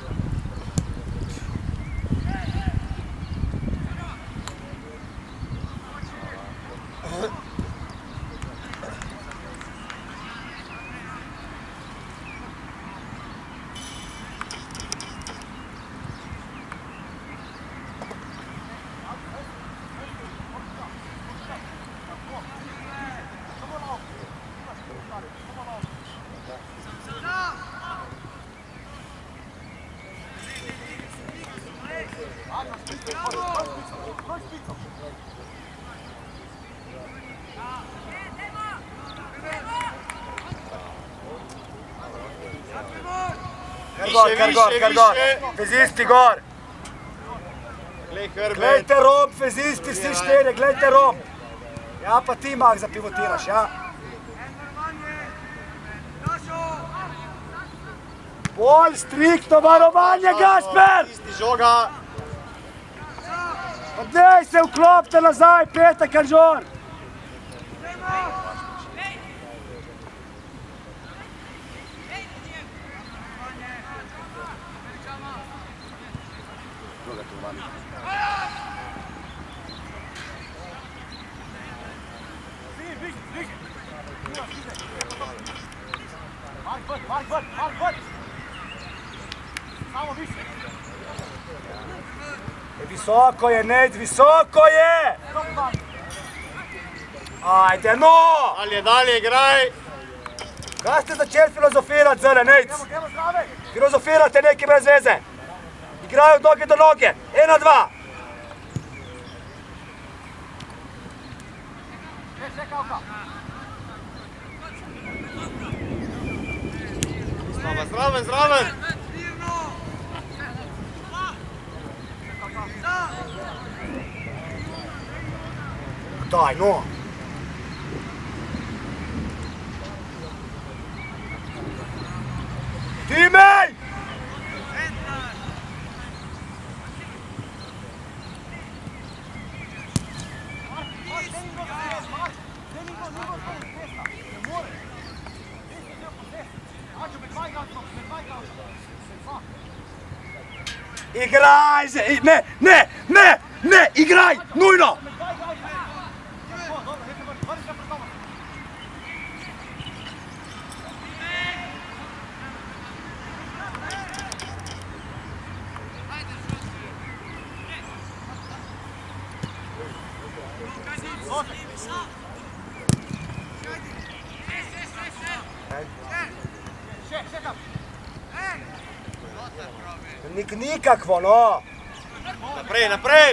Kar gor, kar gor, kar gor. Vezisti gor. Glejte rob, vezisti vsi štirje, glejte rob. Ja, pa ti Mak zapivotiraš, ja. Bolj striktno varovanje, Gasper! Isti žoga. Pa dej se vklopite nazaj, Peter Kanžor! Mark, Mark, Mark, Mark, Mark! Samo više! Visoko je, Ned, visoko je! Ajde, no! Dalje, dalje, igraj! Kaj ste začeli filozofirat, zele, Ned? Filozofirate neki brez veze! Igrajo od noge do noge! Ena, dva! Slava, zraven, zraven! Daj, no! Timej! Igraj se! Ne, ne, ne, ne! Igraj! Nujno! Nik nikakvo, no! Naprej, naprej!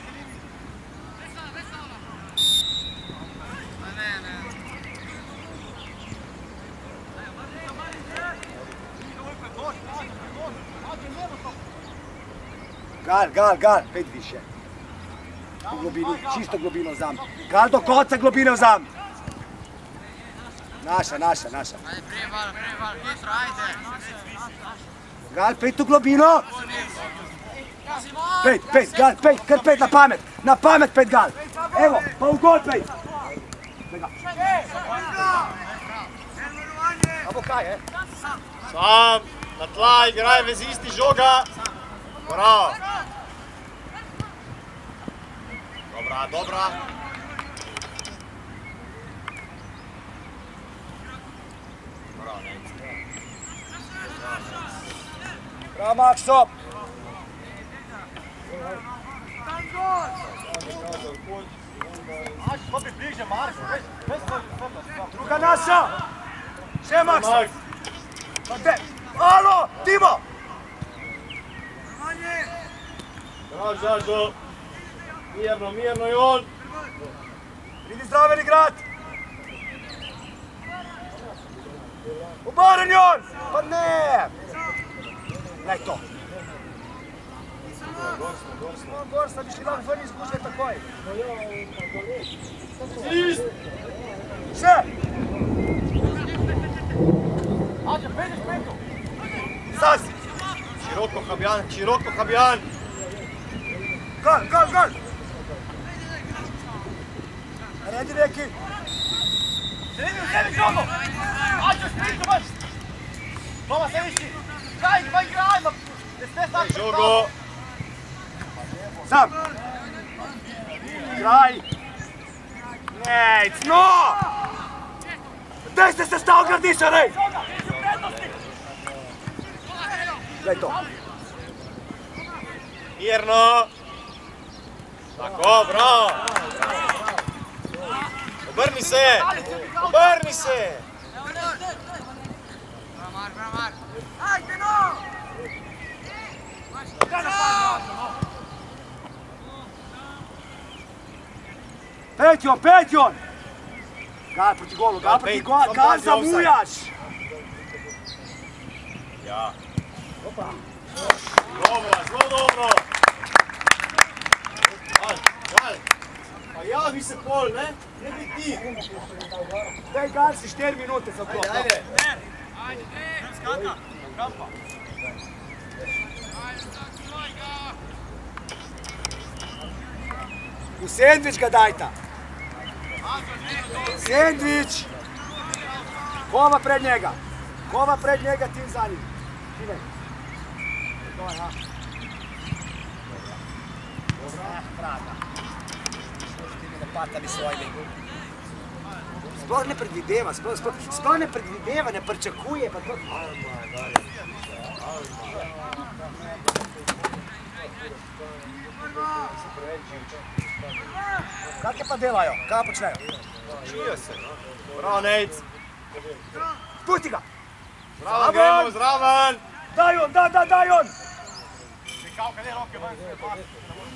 Gal, gal, gal, pet više. V globini, čisto globino vzam. Gal do konca globine vzam. Naša, naša, naša. Ajde, preval, preval, hitro, ajde. Gal, pet v globino. Pet, pet, gal, pet, kar pet na pamet. Na pamet pet gal. Evo, pa v gol pet. Abo kaj, eh? Sam, na tla, igraj vezisti žoga. Bravo. Dobra, dobra. Bravo, Nec. Bravo, Makso. Druga naša. Še Makso. Pa te. Alo, Timo. Bravo, Žažo. Mirno, mirno, Jon. Vidi zdraven igrat. Oboren Jon. Pa ne. Lej to. Gor smo, gor smo. Gor smo, bi šli vam ven izgužaj takoj. Ist! Še. Ače, pejdiš petu. Sas. Široko Habjan, široko Habjan. Gol, gol, gol. Redi neki. Sredi, sredi žogo. Ače, špitu baš. Toma, se viši. Kaj, pa igraj, ma. Ne ste sad pred Žogo. Sam. Igraj. Nejc, no. Dej ste se stav gradiša, rej. Daj to. Mirno. Tako, bravo. Obrni se. Obrni se. Bramar, bramar. Ajde, no. Petjon, Petjon. Gal proti golu, gal proti pet, golu, sam gal pazi zamujaš. Ja. Dobro, zelo dobro. Gal, gal. Pa javi se pol, ne? Ne bi ti. Daj gal si štiri minute za to. Ajde. Ajde, te. Skaka, kampa. Ajde, tak svojega. V sendvič ga dajta. Sendvič. Kova pred njega. Kova pred njega, tim za njim. Ide. To je, ha. Dobra, praga. Ti mi napatali svojimi. Sploh ne predvideva, sploh, sploh, sploh ne predvideva, ne pričakuje. Pa to... Kakve pa delajo? Kaj počnejo? Učijo se. Bravo, Nec. Pusti ga! Zraven gremo, zraven. Daj on, da, da, daj on! Kao kad je roke, vaj se pas.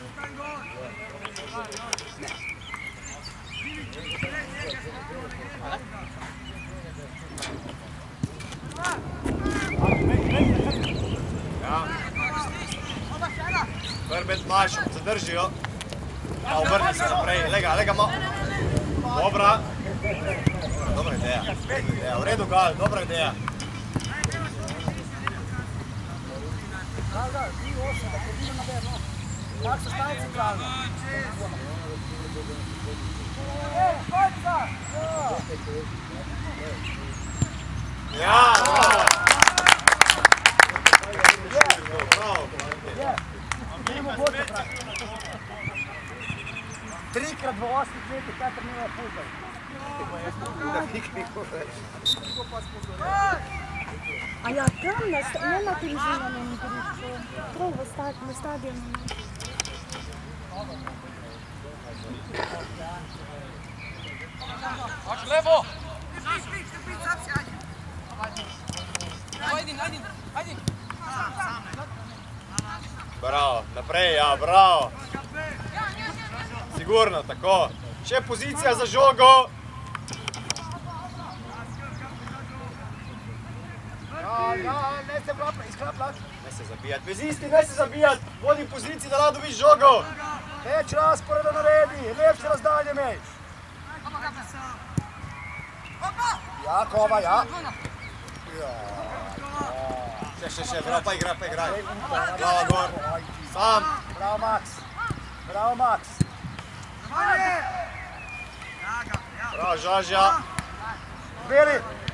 Ja. Verbet mlaš, zadrži jo. Ja, obrni se naprej, lega, lega malo. Dobra. Dobra ideja. ideja. V redu, Gal, dobra ideja. Gal, gal, ti osem, da podim na berno. Tako se stavi centralno. Ej, špajca! Ja, bravo. Bravo. Trikrat v osmih letih, kaj trenira putaj. A ja, tam, na sta, ne na tem zunanjem igrišču, prav v sta, na stadionu. Hoči levo! Ajdi, ajdi, ajdi! Bravo, naprej, ja, bravo. Sigurno, tako. Še pozicija za žogo. Ja, ja, ne se vlapla, izklapla. Ne se zabijat, vezisti, ne se zabijat. Vodi poziciji, da lahko dobiš žogo. Več rasporeda naredi, lepše razdalje imej. Ja, Kova, ja. Še, še, še, bravo, pa igraj, pa igraj. Glava gor. Sam. Bravo, Max. Bravo, Max. Bravo, Žažja. Beli,